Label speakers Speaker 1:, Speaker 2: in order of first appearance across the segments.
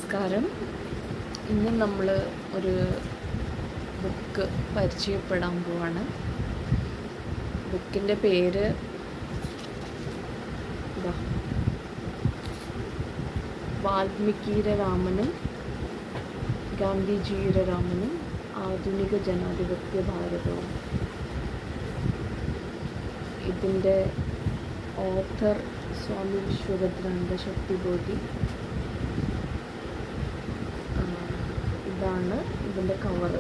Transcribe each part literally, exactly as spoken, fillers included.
Speaker 1: നമസ്കാരം. ഇന്ന് നമ്മൾ ഒരു ബുക്ക് പരിചയപ്പെടാൻ പോവാണ്. ബുക്കിൻ്റെ പേര് വാൽമീകിയുടെ രാമനും ഗാന്ധിജിയുടെ രാമനും ആധുനിക ജനാധിപത്യ ഭാരതവും. ഇതിൻ്റെ ഓഥർ സ്വാമി വിശ്വഭദ്രാനന്ദ ശക്തിബോധി. ഇതാണ് ഇതിൻ്റെ കവറ്.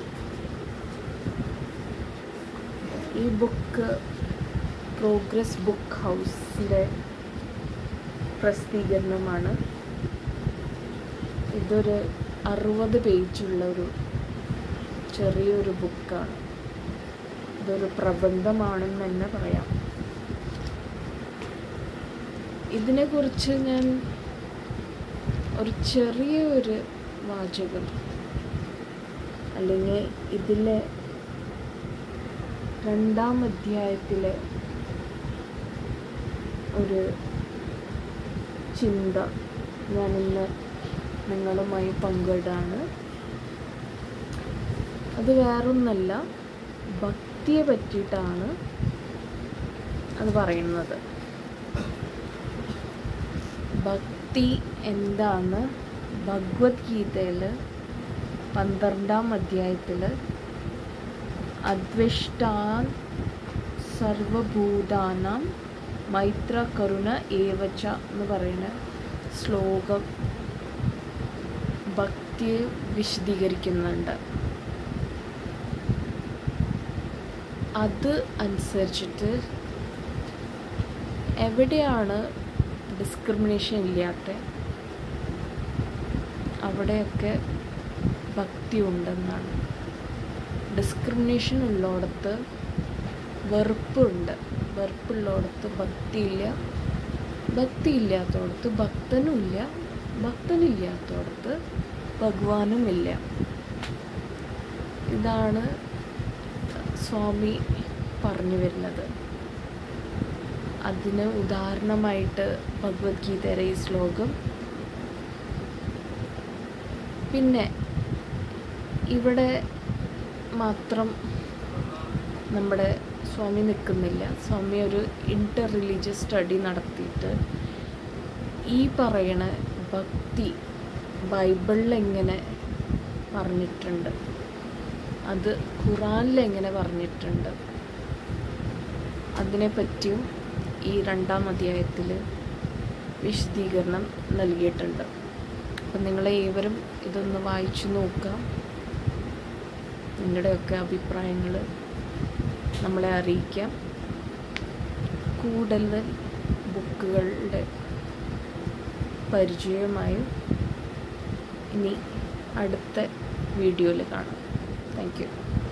Speaker 1: ഈ ബുക്ക് പ്രോഗ്രസ് ബുക്ക് ഹൗസിൻ്റെ പ്രസിദ്ധീകരണമാണ്. ഇതൊരു അറുപത് പേജുള്ള ഒരു ചെറിയൊരു ബുക്കാണ്. ഇതൊരു പ്രബന്ധമാണെന്ന് തന്നെ പറയാം. ഇതിനെക്കുറിച്ച് ഞാൻ ഒരു ചെറിയ ഒരു വാചകം അല്ലെങ്കിൽ ഇതിലെ രണ്ടാം അധ്യായത്തിലെ ഒരു ചിന്ത ഞാനിന്ന് നിങ്ങളുമായി പങ്കിടാണ്. അത് വേറൊന്നല്ല, ഭക്തിയെ പറ്റിയിട്ടാണ് അത് പറയുന്നത്. ഭക്തി എന്താന്ന് ഭഗവത്ഗീതയിൽ പന്ത്രണ്ടാം അധ്യായത്തിൽ അദ്വേഷ്ടാൻ സർവഭൂതാനാം മൈത്ര കരുണ ഏവച എന്ന് പറയുന്ന ശ്ലോകം ഭക്തിയെ വിശദീകരിക്കുന്നുണ്ട്. അത് അനുസരിച്ചിട്ട് എവിടെയാണ് ഡിസ്ക്രിമിനേഷൻ ഇല്ലാത്ത അവിടെയൊക്കെ ഭക്തി ഉണ്ടെന്നാണ്. ഡിസ്ക്രിമിനേഷൻ ഉള്ളിടത്ത് വെറുപ്പുണ്ട്, വെറുപ്പുള്ളിടത്ത് ഭക്തിയില്ല, ഭക്തി ഇല്ലാത്തടത്ത് ഭക്തനുമില്ല, ഭക്തനില്ലാത്തടത്ത് ഭഗവാനുമില്ല. ഇതാണ് സ്വാമി പറഞ്ഞു വരുന്നത്. അതിന് ഉദാഹരണമായിട്ട് ഭഗവത്ഗീതയുടെ ഈ ശ്ലോകം. പിന്നെ ഇവിടെ മാത്രം നമ്മുടെ സ്വാമി നിൽക്കുന്നില്ല. സ്വാമി ഒരു ഇൻ്റർ റിലീജിയസ് സ്റ്റഡി നടത്തിയിട്ട് ഈ പറയണ ഭക്തി ബൈബിളിൽ എങ്ങനെ പറഞ്ഞിട്ടുണ്ട്, അത് ഖുറാനിൽ എങ്ങനെ പറഞ്ഞിട്ടുണ്ട്, അതിനെപ്പറ്റിയും ഈ രണ്ടാം അധ്യായത്തിൽ വിശദീകരണം നൽകിയിട്ടുണ്ട്. അപ്പം നിങ്ങളെ ഏവരും ഇതൊന്ന് വായിച്ചു നോക്കാം. നിങ്ങളുടെയൊക്കെ അഭിപ്രായങ്ങൾ നമ്മളെ അറിയിക്കാം. കൂടുതൽ ബുക്കുകളുടെ പരിചയമായും ഇനി അടുത്ത വീഡിയോയിൽ കാണാം. Thank U.